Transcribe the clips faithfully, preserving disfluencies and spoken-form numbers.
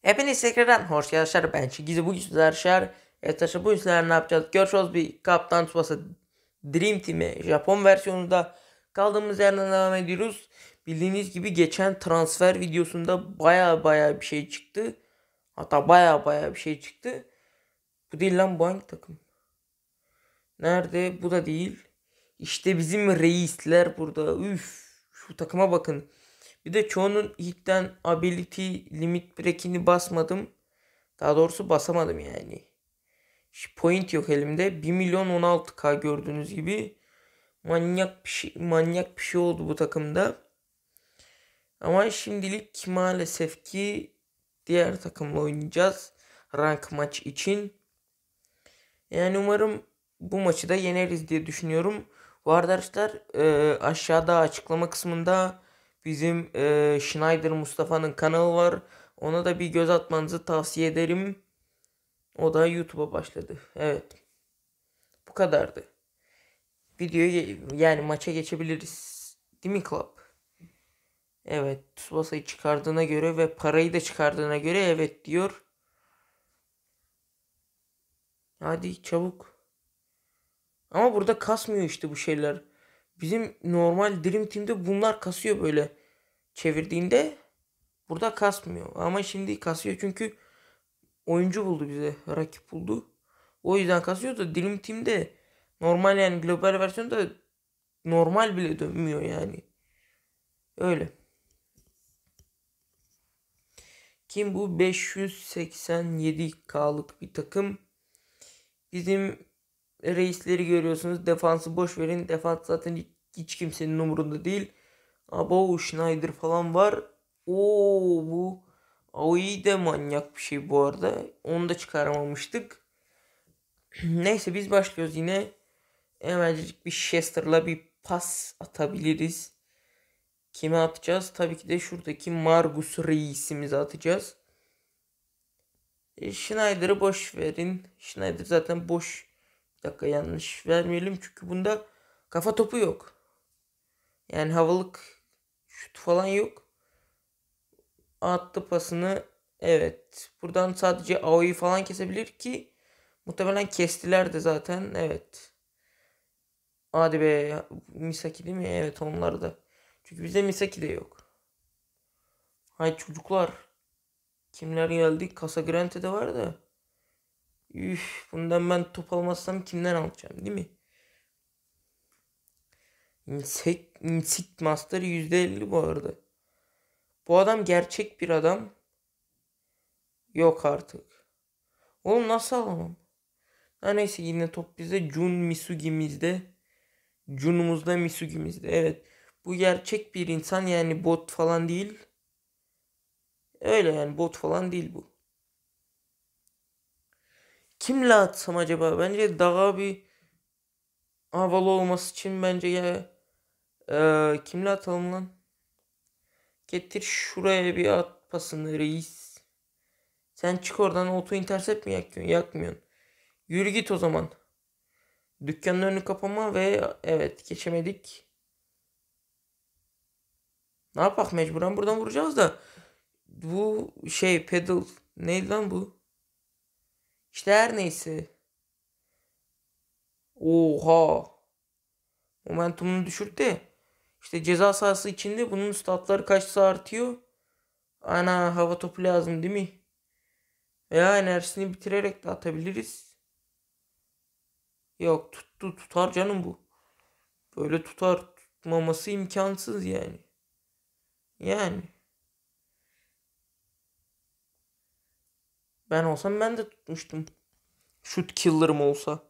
Hepiniz tekrardan hoş geldiniz. Ben Çigizi bugün sizler arkadaşlar. Evet arkadaşlar bugün sizler ne yapacağız? Görüşürüz bir Kaptan Tsubasa Dream Team'e Japon versiyonunda kaldığımız yerden devam ediyoruz. Bildiğiniz gibi geçen transfer videosunda baya baya bir şey çıktı. Hatta baya baya bir şey çıktı. Bu değil lan, bu hangi takım? Nerede? Bu da değil. İşte bizim reisler burada. Üf, şu takıma bakın. Bir de çoğunun ilkten ability limit break'ini basmadım. Daha doğrusu basamadım yani. Şu point yok elimde. bir milyon on altı bin gördüğünüz gibi. Manyak bir şey, manyak bir şey oldu bu takımda. Ama şimdilik maalesef ki diğer takımla oynayacağız. Rank maç için. Yani umarım bu maçı da yeneriz diye düşünüyorum. Bu arada arkadaşlar e, aşağıda açıklama kısmında bizim e, Schneider Mustafa'nın kanalı var. Ona da bir göz atmanızı tavsiye ederim. O da YouTube'a başladı. Evet. Bu kadardı. Videoya yani maça geçebiliriz. Değil mi Club? Evet. Tsubasa'yı çıkardığına göre ve parayı da çıkardığına göre evet diyor. Hadi çabuk. Ama burada kasmıyor işte bu şeyler. Bizim normal Dream Team'de bunlar kasıyor böyle. Çevirdiğinde burada kasmıyor. Ama şimdi kasıyor çünkü oyuncu buldu bize. Rakip buldu. O yüzden kasıyor da Dream Team'de normal yani global versiyonda normal bile dönmüyor yani. Öyle. Kim bu? beş yüz seksen yedi K'lık bir takım. Bizim reisleri görüyorsunuz. Defansı boş verin. Defans zaten hiç, hiç kimsenin umurunda değil. Abo Schneider falan var. Oo bu Aoi de manyak bir şey bu arada. Onu da çıkaramamıştık. Neyse biz başlıyoruz yine. Hemencik bir Chester'la bir pas atabiliriz. Kime atacağız? Tabii ki de şuradaki Margus reisimizi atacağız. E, Schneider'ı boş verin. Schneider zaten boş. Bir dakika, yanlış vermeyelim çünkü bunda kafa topu yok. Yani havalık şut falan yok. Attı pasını. Evet. Buradan sadece Aoi'yi falan kesebilir ki muhtemelen kestiler de zaten. Evet. Hadi be. Misaki değil mi? Evet, onlar da. Çünkü bizde Misaki de yok. Hay çocuklar. Kimler geldi? Casagrande de var da. Üf, bundan ben top almazsam kimden alacağım değil mi? Insect, Insect Master yüzde elli bu arada. Bu adam gerçek bir adam. Yok artık. Oğlum nasıl alamam? Ha neyse, yine top bizde. Jun Misugi'mizde. Jun'umuzda, Misugi'mizde. Evet. Bu gerçek bir insan yani, bot falan değil. Öyle yani, bot falan değil bu. Kimle atsam acaba? Bence daha bir havalı olması için bence ya ee, kimle atalım lan? Getir şuraya bir at pasını reis. Sen çık oradan, auto intercept mi yakıyorsun? Yakmıyorsun. Yürü git o zaman. Dükkanın önünü kapama ve evet, geçemedik. Ne yapak, mecburen buradan vuracağız da. Bu şey pedal neydi lan bu? İşte her neyse. Oha. Momentumunu düşürttü. İşte ceza sahası içinde bunun statları kaçsa artıyor. Ana, hava topu lazım değil mi? Veya enerjisini bitirerek de atabiliriz. Yok, tuttu, tutar canım bu. Böyle tutar, tutmaması imkansız yani. Yani. Ben olsam ben de tutmuştum. Shoot killer'ım olsa.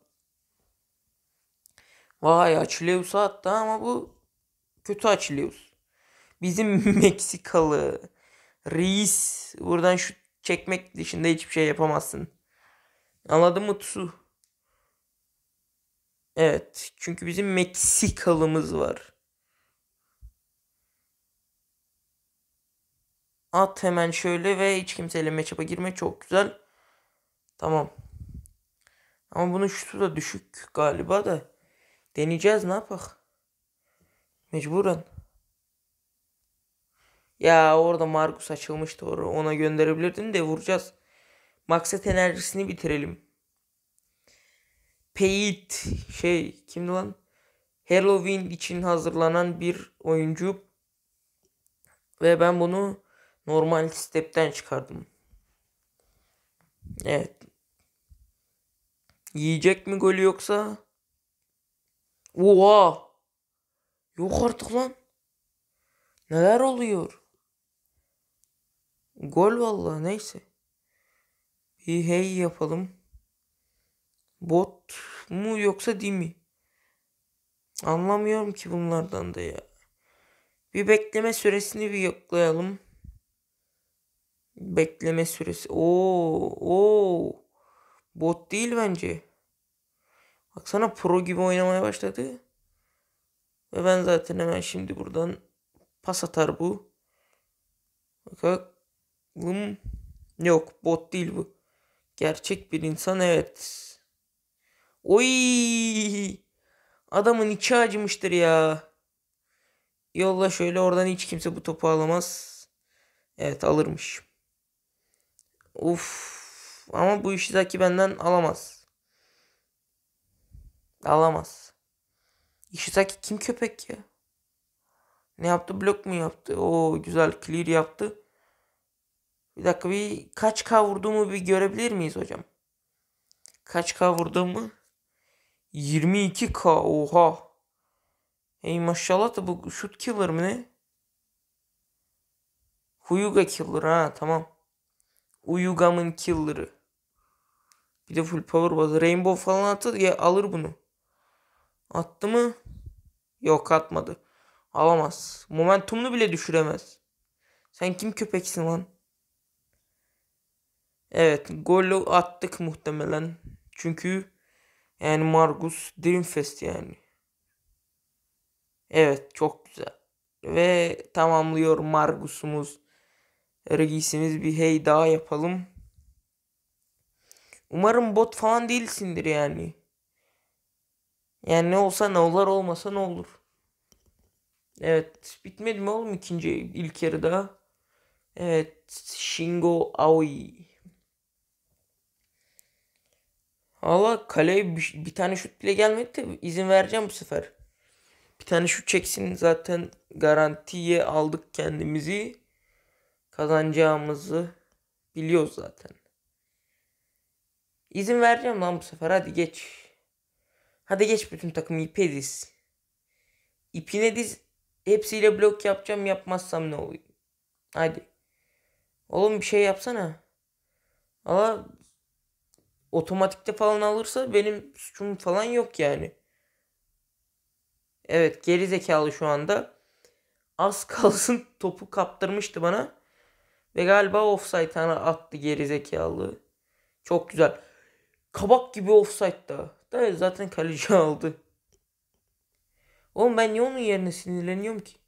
Vay, Achilleus'a attı ama bu kötü Achilleus. Bizim Meksikalı reis buradan şut çekmek dışında hiçbir şey yapamazsın. Anladın mı Tsu? Evet. Çünkü bizim Meksikalımız var. At hemen şöyle ve hiç kimseyle matchup'a girme. Çok güzel. Tamam. Ama bunun şutu da düşük galiba da. Deneyeceğiz, ne yapak? Mecburen. Ya orada Margus açılmıştı, ona gönderebilirdin de vuracağız. Maksat enerjisini bitirelim. Payet şey kimdi lan? Halloween için hazırlanan bir oyuncu. Ve ben bunu normal step'ten çıkardım. Evet. Yiyecek mi golü yoksa? Oha! Yok artık lan. Neler oluyor? Gol vallahi, neyse. Bir hey yapalım. Bot mu yoksa değil mi? Anlamıyorum ki bunlardan da ya. Bir bekleme süresini bir yoklayalım. Bekleme süresi. Oo, oo. Bot değil bence. Baksana pro gibi oynamaya başladı. Ve ben zaten hemen şimdi buradan pas atar bu. Bakalım. Yok, bot değil bu. Gerçek bir insan, evet. Oy! Adamın içi acımıştır ya. Yolla şöyle, oradan hiç kimse bu topu alamaz. Evet, alırmış. Uf. Ama bu Ishizaki benden alamaz. Alamaz. Ishizaki kim köpek ya? Ne yaptı? Blok mu yaptı? Oo, güzel clear yaptı. Bir dakika, bir kaç K vurduğumu bir görebilir miyiz hocam? Kaç K vurduğumu? yirmi iki K, oha. Hey maşallah, da bu shoot killer mı ne? Huyuga killer, ha tamam. Uyugam'ın killer'ı. Bir de full power bas. Rainbow falan attı ya, alır bunu. Attı mı? Yok, atmadı. Alamaz. Momentumunu bile düşüremez. Sen kim köpeksin lan? Evet, golü attık muhtemelen. Çünkü yani Margus Dreamfest yani. Evet, çok güzel. Ve tamamlıyor Margus'umuz. Regisimiz, bir hey daha yapalım. Umarım bot falan değilsindir yani. Yani ne olsa ne olur, olmasa ne olur. Evet, bitmedi mi oğlum ikinci ilk yarıda? Evet, Shingo Aoi. Valla kaleye bir, bir tane şut bile gelmedi de izin vereceğim bu sefer. Bir tane şut çeksin, zaten garantiye aldık kendimizi. Kazanacağımızı biliyoruz zaten. İzin vereceğim lan bu sefer, hadi geç. Hadi geç, bütün takım ipe diz. İpine diz. Hepsiyle blok yapacağım, yapmazsam ne oluyor? Hadi. Oğlum bir şey yapsana. Ama otomatikte falan alırsa benim suçum falan yok yani. Evet, geri zekalı şu anda. Az kalsın topu kaptırmıştı bana. Ve galiba offside'ına attı geri zekalı. Çok güzel. Kabak gibi offside'da. Da zaten kaleci aldı. Oğlum ben niye onun yerine sinirleniyorum ki?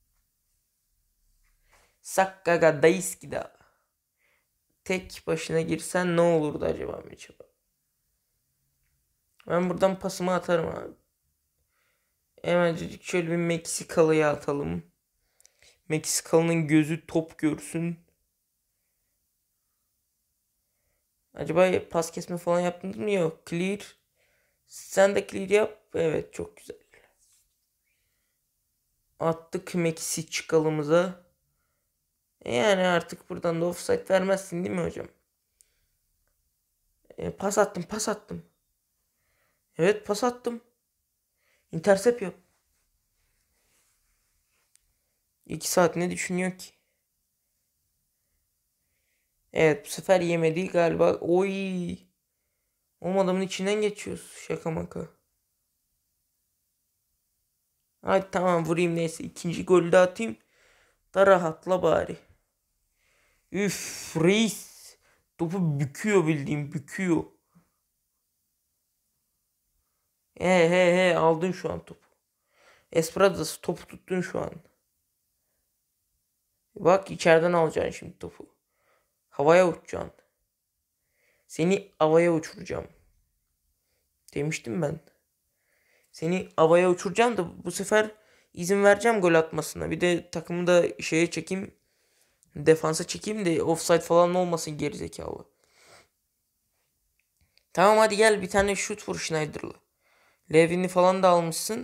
Sakkaga Daisuke da. Tek başına girsen ne olurdu acaba acaba? Ben buradan pasımı atarım abi. Hemencecik şöyle bir Meksikalı'ya atalım. Meksikalı'nın gözü top görsün. Acaba pas kesme falan yaptınız mı? Yok. Clear. Sen de clear yap. Evet, çok güzel. Attık Meksikalı'mıza. Yani artık buradan da offside vermezsin değil mi hocam? E, pas attım, pas attım. Evet, pas attım. Intercept yap. İki saat ne düşünüyor ki? Evet, bu sefer yemedi galiba. Oy. O adamın içinden geçiyoruz. Şaka maka. Hadi tamam, vurayım neyse. İkinci golü de atayım. Da rahatla bari. Üf reis. Topu büküyor, bildiğim büküyor. He he he, aldın şu an topu. Espradas, topu tuttun şu an. Bak, içeriden alacaksın şimdi topu. Havaya uçacaksın. Seni havaya uçuracağım. Demiştim ben. Seni havaya uçuracağım da bu sefer izin vereceğim gol atmasına. Bir de takımı da şeye çekeyim. Defansa çekeyim de offside falan olmasın gerizekalı. Tamam hadi gel bir tane şut vur Schneider'la. Levin'i falan da almışsın.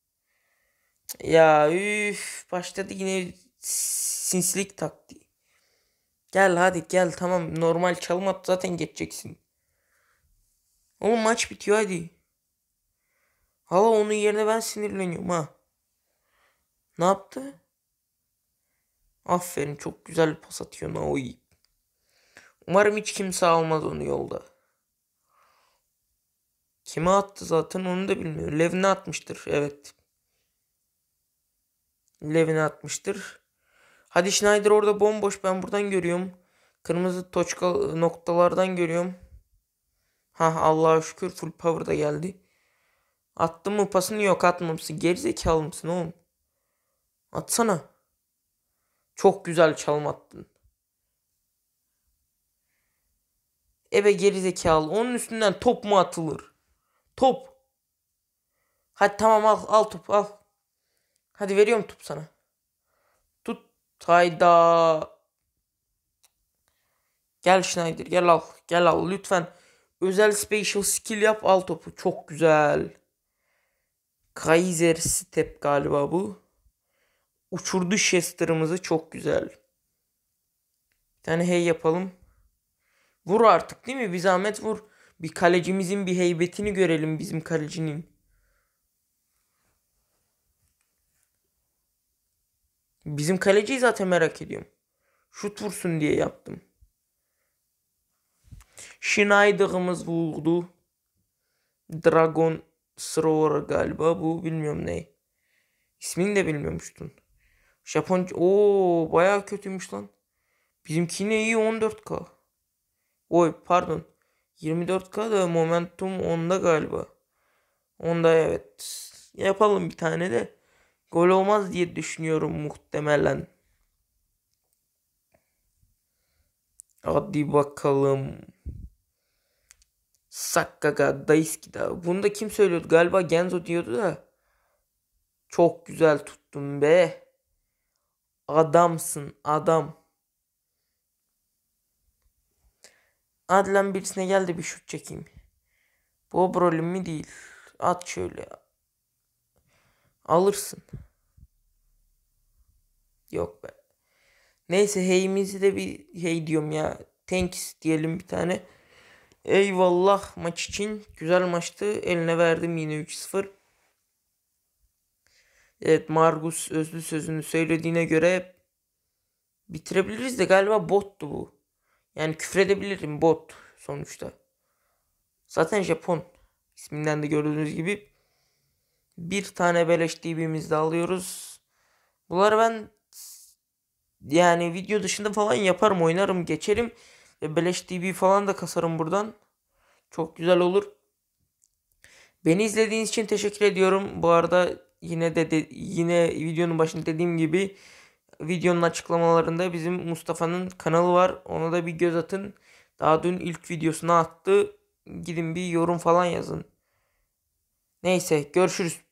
Ya üf başladı yine sinsilik taktiği. Gel hadi gel tamam normal çalım at zaten geçeceksin. Oğlum maç bitiyor hadi. Hala onun yerine ben sinirleniyorum ha. Ne yaptı? Aferin çok güzel bir pas atıyor Naoyi. Umarım hiç kimse almaz onu yolda. Kime attı zaten onu da bilmiyorum. Levine atmıştır evet. Levine atmıştır. Hadi Schneider orada bomboş ben buradan görüyorum. Kırmızı toçka noktalardan görüyorum. Ha Allah'a şükür full power da geldi. Attın mı pasını yok atmamışsın. Gerizekalı mısın oğlum? Atsana. Çok güzel çalım attın. Ebe gerizekalı. Onun üstünden top mu atılır? Top. Hadi tamam al al top al. Hadi veriyorum top sana. Tut. Hayda. Gel Schneider gel al. Gel al lütfen. Özel special skill yap al topu. Çok güzel. Kaiser step galiba bu. Uçurdu Chester'ımızı çok güzel. Bir tane hey yapalım. Vur artık değil mi? Bir zahmet vur. Bir kalecimizin bir heybetini görelim bizim kalecinin. Bizim kaleciyi zaten merak ediyorum. Şut vursun diye yaptım. Schneider'ımız vurdu. Dragon Thrower galiba bu bilmiyorum ne. İsmini de bilmiyormuştun. Japonca ooo bayağı kötüymüş lan. Bizimkine iyi on dört K. Oy pardon. yirmi dört K da momentum onda galiba. Onda evet. Yapalım bir tane de. Gol olmaz diye düşünüyorum muhtemelen. Hadi bakalım. Sakkaga Daisuke da. Bunu da kim söylüyordu? Galiba Genzo diyordu da. Çok güzel tuttun be. Adamsın adam. Hadi lan birisine gel de bir şut çekeyim. Bu Obrolin mi değil. At şöyle. Alırsın. Yok be. Neyse heyimizi de bir hey diyorum ya. Thanks diyelim bir tane. Eyvallah maç için. Güzel maçtı. Eline verdim yine üç sıfır. Evet Margus özlü sözünü söylediğine göre bitirebiliriz de galiba bottu bu. Yani küfredebilirim bot sonuçta. Zaten Japon. İsminden de gördüğünüz gibi. Bir tane beleş D B'mizi de alıyoruz. Bunları ben yani video dışında falan yaparım oynarım geçerim. Ve beleş D B falan da kasarım buradan. Çok güzel olur. Beni izlediğiniz için teşekkür ediyorum. Bu arada yine de, de yine videonun başında dediğim gibi videonun açıklamalarında bizim Mustafa'nın kanalı var. Ona da bir göz atın. Daha dün ilk videosunu attı. Gidin bir yorum falan yazın. Neyse görüşürüz.